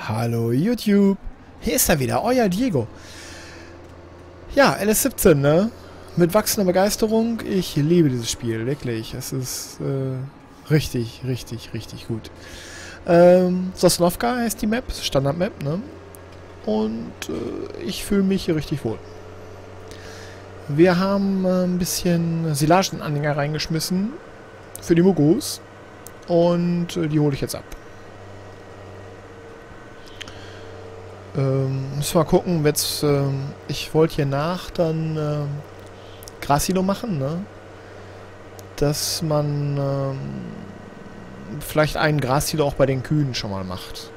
Hallo YouTube, hier ist er wieder, euer Diego. Ja, LS17, ne? Mit wachsender Begeisterung. Ich liebe dieses Spiel, wirklich. Es ist richtig, richtig, richtig gut. Sosnovka heißt die Map, Standard-Map, ne? Und ich fühle mich hier richtig wohl. Wir haben ein bisschen Silagenanhänger reingeschmissen für die Mugus. Und die hole ich jetzt ab. Müssen wir mal gucken, jetzt, ich wollte hier dann Grassilo machen, ne? Dass man vielleicht einen Grassilo auch bei den Kühen schon mal macht.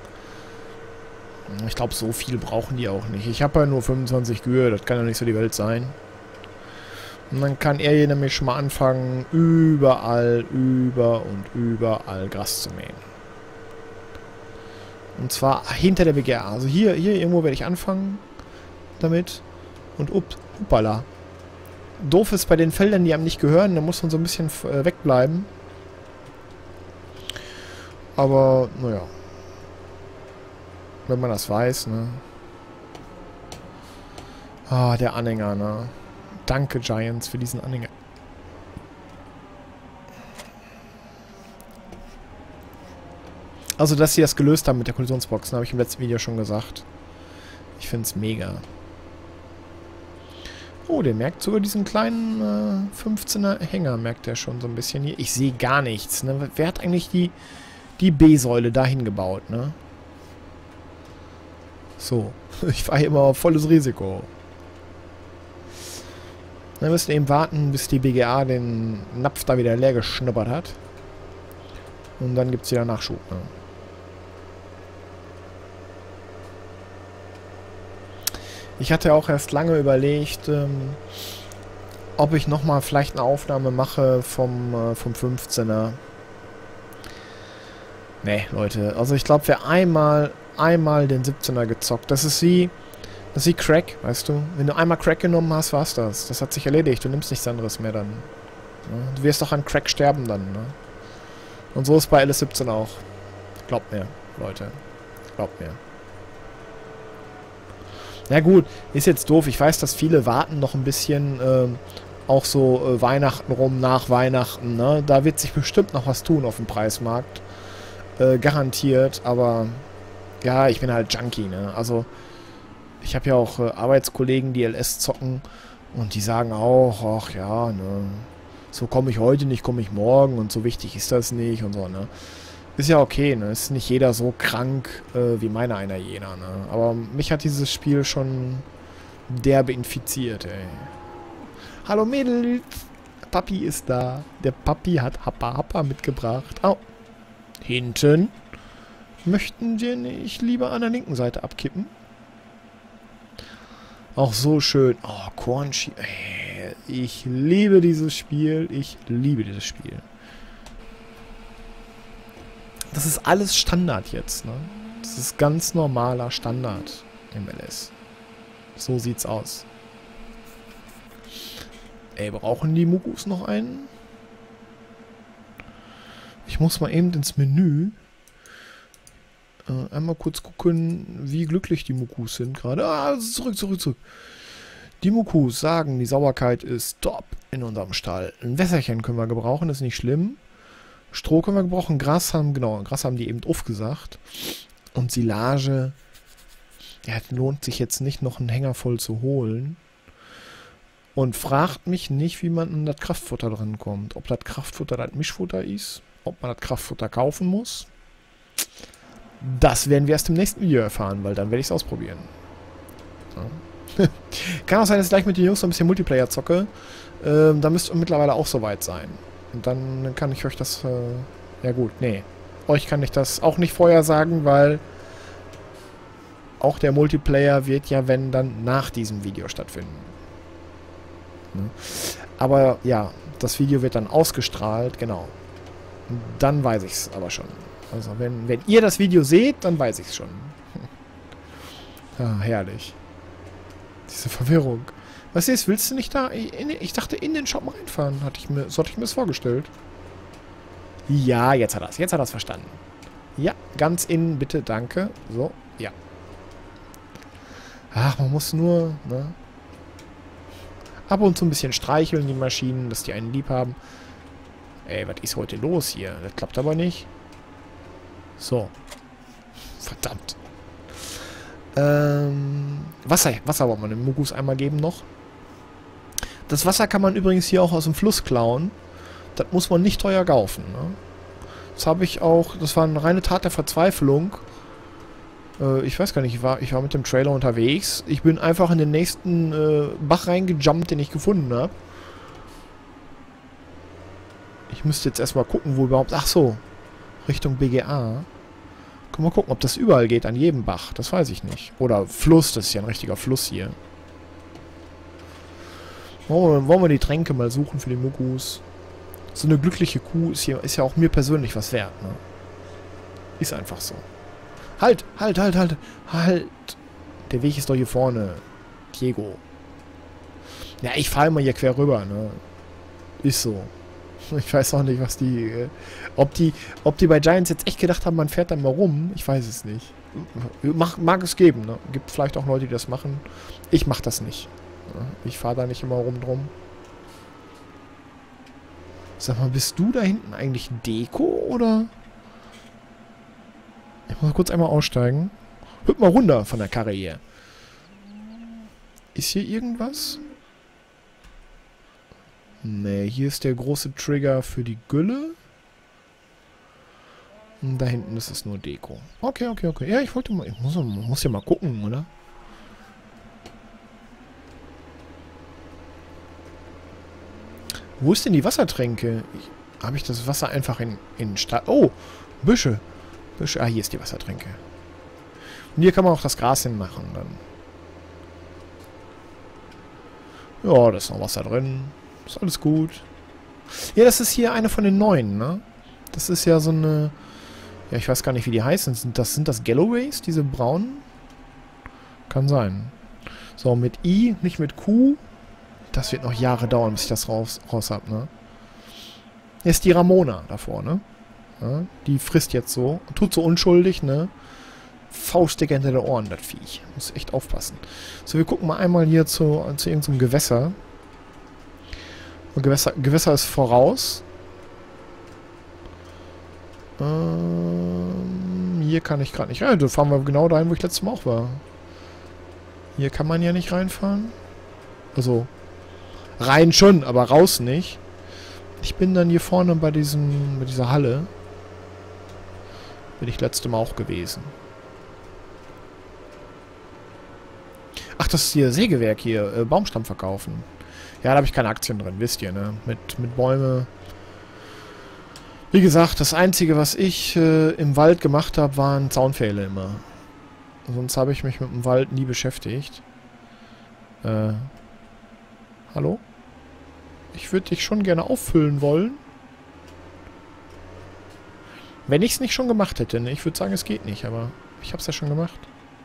Ich glaube, so viel brauchen die auch nicht. Ich habe ja nur 25 Kühe, das kann ja nicht so die Welt sein. Und dann kann er hier nämlich schon mal anfangen, überall Gras zu mähen. Und zwar hinter der BGA. Also hier irgendwo werde ich anfangen damit. Und upala. Doof ist bei den Feldern, die einem nicht gehören, da muss man so ein bisschen wegbleiben. Aber, naja. Wenn man das weiß, ne. Ah, der Anhänger, ne. Danke, Giants, für diesen Anhänger. Also, dass sie das gelöst haben mit der Kollisionsbox, habe ich im letzten Video schon gesagt. Ich finde es mega. Oh, der merkt sogar diesen kleinen 15er Hänger, merkt er schon so ein bisschen hier. Ich sehe gar nichts, ne? Wer hat eigentlich die B-Säule dahin gebaut, ne? So, ich fahre hier immer auf volles Risiko. Wir müssen eben warten, bis die BGA den Napf da wieder leer geschnuppert hat. Und dann gibt es wieder Nachschub, ne? Ich hatte auch erst lange überlegt, ob ich nochmal vielleicht eine Aufnahme mache vom 15er. Nee, Leute. Also ich glaube, wer einmal den 17er gezockt, das ist wie Crack, weißt du? Wenn du einmal Crack genommen hast, war's das. Das hat sich erledigt. Du nimmst nichts anderes mehr dann. Ne? Du wirst doch an Crack sterben dann, ne? Und so ist bei LS17 auch. Glaubt mir, Leute. Glaubt mir. Ja gut, ist jetzt doof. Ich weiß, dass viele warten noch ein bisschen auch so Weihnachten rum, nach Weihnachten. Ne? Da wird sich bestimmt noch was tun auf dem Preismarkt. Garantiert. Aber ja, ich bin halt Junkie. Ne? Also ich habe ja auch Arbeitskollegen, die LS zocken. Und die sagen auch, ach ja, ne, so komme ich heute nicht, komme ich morgen. Und so wichtig ist das nicht und so, ne. Ist ja okay, ne? Ist nicht jeder so krank wie meiner einer jener, ne? Aber mich hat dieses Spiel schon derbe infiziert, ey. Hallo Mädels! Papi ist da. Der Papi hat Happa mitgebracht. Au. Hinten. Möchten wir nicht lieber an der linken Seite abkippen? Auch so schön. Oh, Kornschi. Ey, ich liebe dieses Spiel. Ich liebe dieses Spiel. Das ist alles Standard jetzt, ne? Das ist ganz normaler Standard im LS. So sieht's aus. Ey, brauchen die Mugus noch einen? Ich muss mal eben ins Menü einmal kurz gucken, wie glücklich die Mugus sind gerade. Ah, zurück. Die Mugus sagen, die Sauberkeit ist top in unserem Stall. Ein Wässerchen können wir gebrauchen, ist nicht schlimm. Stroh können wir gebrauchen, Gras haben die eben aufgesagt. Und Silage, ja, lohnt sich jetzt nicht, noch einen Hänger voll zu holen. Und fragt mich nicht, wie man an das Kraftfutter dran kommt. Ob das Kraftfutter das Mischfutter ist, ob man das Kraftfutter kaufen muss. Das werden wir erst im nächsten Video erfahren, weil dann werde ich es ausprobieren. So. Kann auch sein, dass ich gleich mit den Jungs noch ein bisschen Multiplayer zocke. Da müsst ihr mittlerweile auch soweit sein. Und dann kann ich euch das, ja gut, nee. Euch kann ich das auch nicht vorher sagen, weil auch der Multiplayer wird ja, wenn, dann nach diesem Video stattfinden. Ne? Aber ja, das Video wird dann ausgestrahlt, genau. Und dann weiß ich es aber schon. Also wenn ihr das Video seht, dann weiß ich es schon. Ah, herrlich. Diese Verwirrung. Was ist, willst du nicht da? Ich dachte, in den Shop reinfahren. So hatte ich mir das vorgestellt. Ja, jetzt hat er es verstanden. Ja, ganz innen, bitte, danke. So, ja. Ach, man muss nur, ne? Ab und zu ein bisschen streicheln, die Maschinen, dass die einen lieb haben. Ey, was ist heute los hier? Das klappt aber nicht. So. Verdammt. Wasser wollen wir dem Mugus einmal geben noch. Das Wasser kann man übrigens hier auch aus dem Fluss klauen. Das muss man nicht teuer kaufen, ne? Das habe ich auch, das war eine reine Tat der Verzweiflung. Ich weiß gar nicht, ich war mit dem Trailer unterwegs. Ich bin einfach in den nächsten Bach reingejumpt, den ich gefunden habe. Ich müsste jetzt erstmal gucken, wo überhaupt... Ach so, Richtung BGA. Können wir gucken, ob das überall geht, an jedem Bach. Das weiß ich nicht. Oder Fluss, das ist ja ein richtiger Fluss hier. Wollen wir die Tränke mal suchen für die Mugus? So eine glückliche Kuh ist ja auch mir persönlich was wert, ne? Ist einfach so. Halt! Der Weg ist doch hier vorne. Diego. Ja, ich fahre immer hier quer rüber, ne? Ist so. Ich weiß auch nicht, was die... ob die bei Giants jetzt echt gedacht haben, man fährt da mal rum, ich weiß es nicht. Mag es geben, ne? Gibt vielleicht auch Leute, die das machen. Ich mach das nicht. Ich fahre da nicht immer rum drum. Sag mal, bist du da hinten eigentlich Deko, oder? Ich muss kurz einmal aussteigen. Hüpf mal runter von der Karre hier. Ist hier irgendwas? Ne, hier ist der große Trigger für die Gülle. Und da hinten ist es nur Deko. Okay. Ja, ich wollte mal... Man muss ja mal gucken, oder? Wo ist denn die Wassertränke? Habe ich das Wasser einfach in Stadt... Oh, Büsche. Ah, hier ist die Wassertränke. Und hier kann man auch das Gras hinmachen dann. Ja, da ist noch Wasser drin. Ist alles gut. Ja, das ist hier eine von den neuen, ne? Das ist ja so eine... Ja, ich weiß gar nicht, wie die heißen. Sind das Galloways, diese braunen? Kann sein. So, mit I, nicht mit Q. Das wird noch Jahre dauern, bis ich das raus hab, ne? Hier ist die Ramona davor, ne? Ja, die frisst jetzt so. Tut so unschuldig, ne? Faustdick hinter den Ohren, das Viech. Muss echt aufpassen. So, wir gucken mal einmal hier zu irgendeinem Gewässer. Und Gewässer ist voraus. Hier kann ich gerade nicht rein. Da fahren wir genau dahin, wo ich letztes Mal auch war. Hier kann man ja nicht reinfahren. Also, rein schon, aber raus nicht. Ich bin dann hier vorne bei dieser Halle. Bin ich letztes Mal auch gewesen. Ach, das ist hier Sägewerk hier. Baumstamm verkaufen. Ja, da habe ich keine Aktien drin, wisst ihr, ne? Mit Bäume. Wie gesagt, das Einzige, was ich im Wald gemacht habe, waren Zaunpfähle immer. Sonst habe ich mich mit dem Wald nie beschäftigt. Hallo? Ich würde dich schon gerne auffüllen wollen. Wenn ich es nicht schon gemacht hätte, ne? Ich würde sagen, es geht nicht, aber ich habe es ja schon gemacht.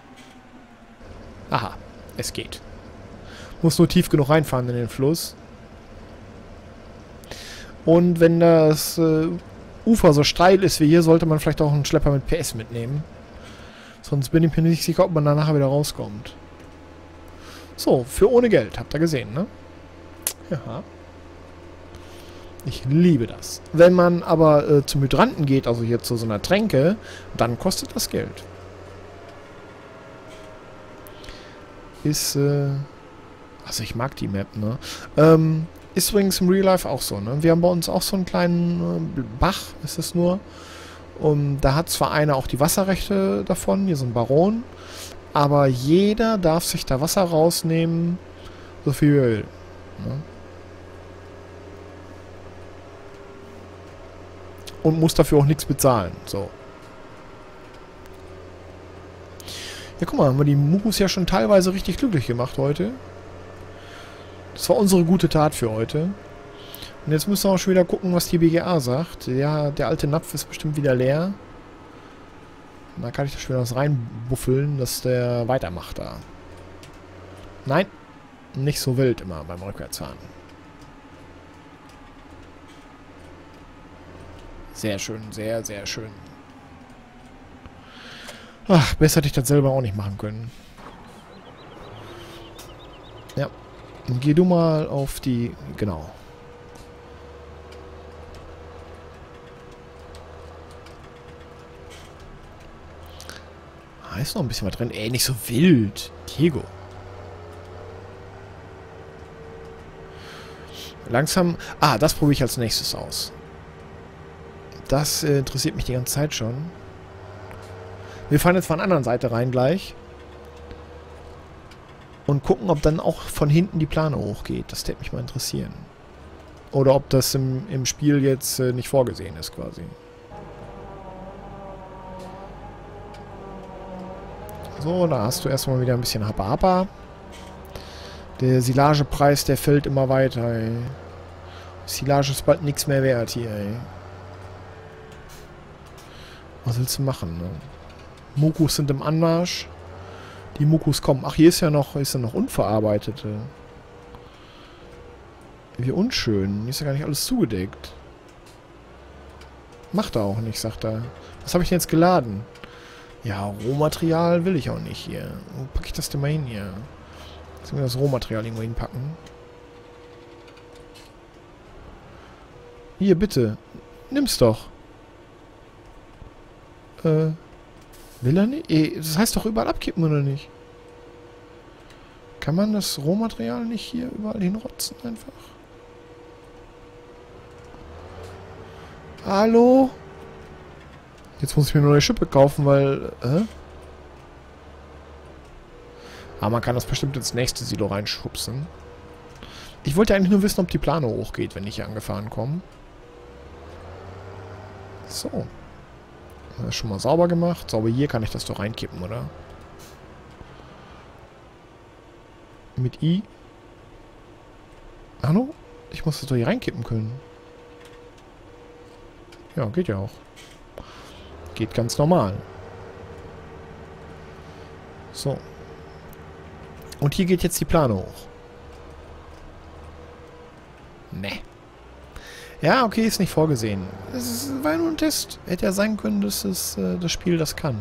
Aha, es geht. Muss nur tief genug reinfahren in den Fluss. Und wenn das Ufer so steil ist wie hier, sollte man vielleicht auch einen Schlepper mit PS mitnehmen. Sonst bin ich mir nicht sicher, ob man da nachher wieder rauskommt. So, für ohne Geld. Habt ihr gesehen, ne? Ja. Ich liebe das. Wenn man aber zum Hydranten geht, also hier zu so einer Tränke, dann kostet das Geld. Ist, also ich mag die Map, ne? Ist übrigens im Real Life auch so, ne? Wir haben bei uns auch so einen kleinen Bach, ist es nur. Und da hat zwar einer auch die Wasserrechte davon, hier so ein Baron, aber jeder darf sich da Wasser rausnehmen, so viel er will. Ne? Und muss dafür auch nichts bezahlen. So. Ja, guck mal, haben wir die Mugus ja schon teilweise richtig glücklich gemacht heute. Das war unsere gute Tat für heute. Und jetzt müssen wir auch schon wieder gucken, was die BGA sagt. Ja, der alte Napf ist bestimmt wieder leer. Und da kann ich da schon wieder was reinbuffeln, dass der weitermacht da. Nein, nicht so wild immer beim Rückwärtsfahren. Sehr schön, sehr, sehr schön. Ach, besser hätte ich das selber auch nicht machen können. Ja. Dann geh du mal auf die... Genau. Da ist noch ein bisschen was drin. Ey, nicht so wild. Diego. Langsam... Ah, das probiere ich als nächstes aus. Das interessiert mich die ganze Zeit schon. Wir fahren jetzt von der anderen Seite rein gleich. Und gucken, ob dann auch von hinten die Plane hochgeht. Das würde mich mal interessieren. Oder ob das im Spiel jetzt nicht vorgesehen ist, quasi. So, da hast du erstmal wieder ein bisschen Hapa-Hapa. Der Silagepreis, der fällt immer weiter, ey. Silage ist bald nichts mehr wert hier, ey. Was willst du machen, ne? Mukus sind im Anmarsch. Die Mukus kommen. Ach, hier ist ja noch unverarbeitete. Wie unschön. Hier ist ja gar nicht alles zugedeckt. Macht er auch nicht, sagt er. Was habe ich denn jetzt geladen? Ja, Rohmaterial will ich auch nicht hier. Wo packe ich das denn mal hin hier? Jetzt müssen wir das Rohmaterial irgendwo hinpacken. Hier, bitte. Nimm's doch. Will er nicht? Das heißt doch überall abkippen, oder nicht? Kann man das Rohmaterial nicht hier überall hinrotzen einfach? Hallo? Jetzt muss ich mir eine neue Schippe kaufen, weil... Aber man kann das bestimmt ins nächste Silo reinschubsen. Ich wollte eigentlich nur wissen, ob die Plane hochgeht, wenn ich hier angefahren komme. So. Das ist schon mal sauber gemacht. Sauber hier kann ich das doch reinkippen, oder? Mit I. Hallo? Ich muss das doch hier reinkippen können. Ja, geht ja auch. Geht ganz normal. So. Und hier geht jetzt die Plane hoch. Ne. Ja, okay, ist nicht vorgesehen. Es war nur ein Test. Hätte ja sein können, dass das Spiel das kann.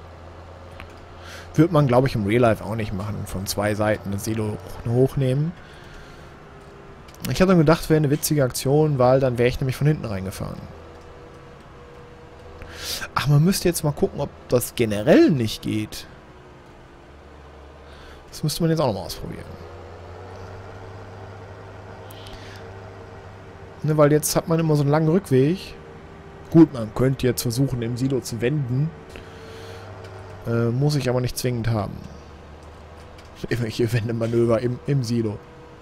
Würde man, glaube ich, im Real Life auch nicht machen. Von zwei Seiten das Silo hochnehmen. Ich hatte dann gedacht, wäre eine witzige Aktion, weil dann wäre ich nämlich von hinten reingefahren. Ach, man müsste jetzt mal gucken, ob das generell nicht geht. Das müsste man jetzt auch nochmal ausprobieren. Ne, weil jetzt hat man immer so einen langen Rückweg. Gut, man könnte jetzt versuchen, im Silo zu wenden. Muss ich aber nicht zwingend haben. Irgendwelche Wendemanöver im Silo.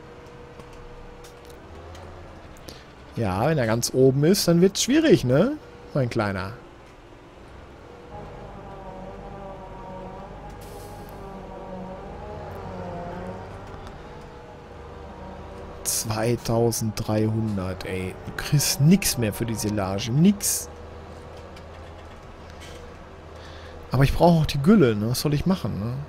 Ja, wenn er ganz oben ist, dann wird es schwierig, ne? Mein Kleiner. $2300, ey. Du kriegst nix mehr für die Silage. Nix. Aber ich brauche auch die Gülle, ne? Was soll ich machen, ne?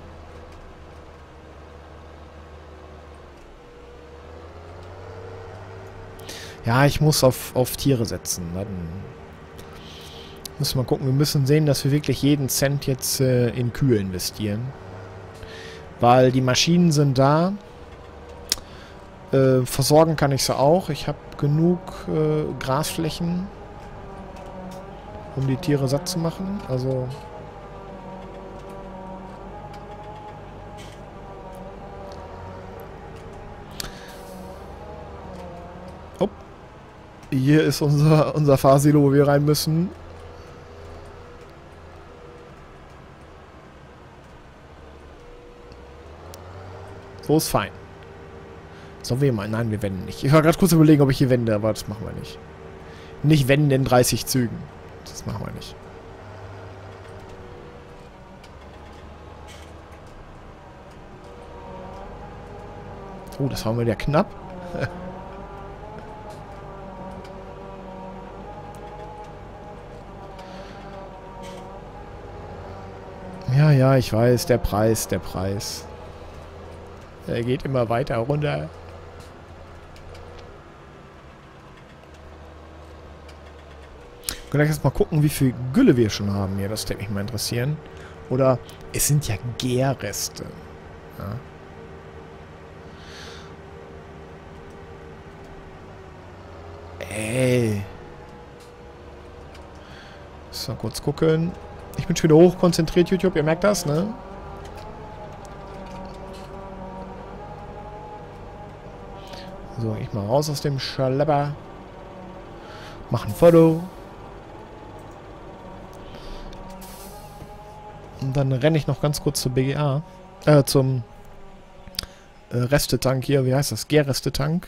Ja, ich muss auf Tiere setzen. Dann müssen wir mal gucken. Wir müssen sehen, dass wir wirklich jeden Cent jetzt in Kühe investieren. Weil die Maschinen sind da. Versorgen kann ich sie auch. Ich habe genug Grasflächen, um die Tiere satt zu machen. Also... Hopp. Hier ist unser Fahrsilo, wo wir rein müssen. So ist fein. Sollen wir mal? Nein, wir wenden nicht. Ich war gerade kurz überlegen, ob ich hier wende, aber das machen wir nicht. Nicht wenden in 30 Zügen. Das machen wir nicht. Oh, das war mal wieder knapp. Ja, ja, ich weiß, der Preis. Der geht immer weiter runter. Wir können jetzt mal gucken, wie viel Gülle wir schon haben hier. Das würde mich mal interessieren. Oder es sind ja Gärreste. Ja. Ey. So, kurz gucken. Ich bin schon wieder hochkonzentriert, YouTube. Ihr merkt das, ne? So, ich mal raus aus dem Schlepper. Mach ein Foto. Und dann renne ich noch ganz kurz zur BGA. Zum Restetank hier. Wie heißt das? Gärrestetank.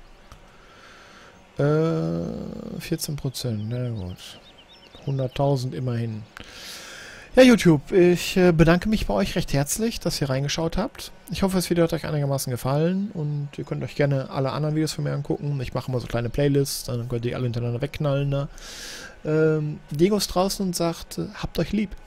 14%. Na gut. 100.000 immerhin. Ja, YouTube, ich bedanke mich bei euch recht herzlich, dass ihr reingeschaut habt. Ich hoffe, das Video hat euch einigermaßen gefallen und ihr könnt euch gerne alle anderen Videos von mir angucken. Ich mache mal so kleine Playlists, dann könnt ihr alle hintereinander wegknallen. Ne? Diego ist draußen und sagt, habt euch lieb.